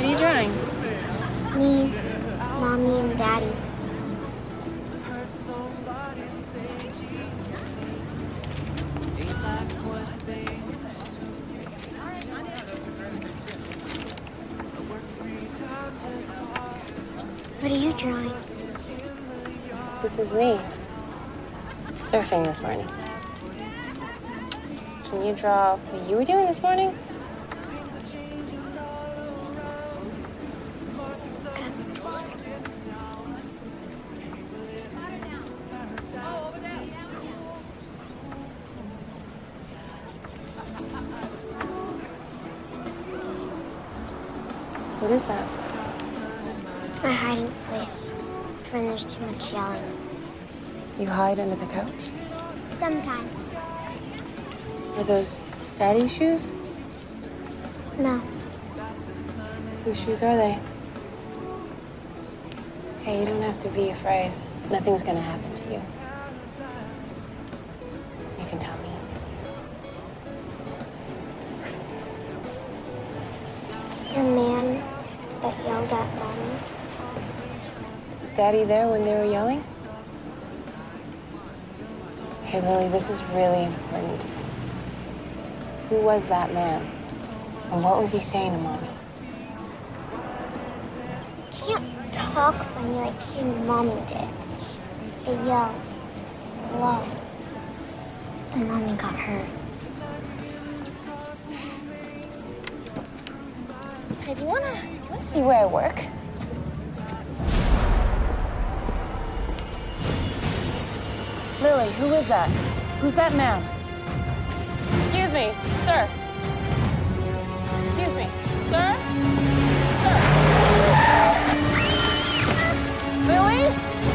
What are you drawing? Me, Mommy, and Daddy. What are you drawing? This is me. Surfing this morning. Can you draw what you were doing this morning? Okay. What is that? It's my hiding place when there's too much yelling. You hide under the couch? Sometimes. Are those Daddy's shoes? No. Whose shoes are they? Hey, you don't have to be afraid. Nothing's gonna happen to you. You can tell me. It's the man that yelled at Mommy's. Was Daddy there when they were yelling? Hey, Lily, this is really important. Who was that man? And what was he saying to Mommy? Can't talk funny like Kate and Mommy did. They yelled low. And Mommy got hurt. Hey, do you wanna see where I work? Lily, who is that? Who's that man? Excuse me, sir. Excuse me, sir? Sir? Lily?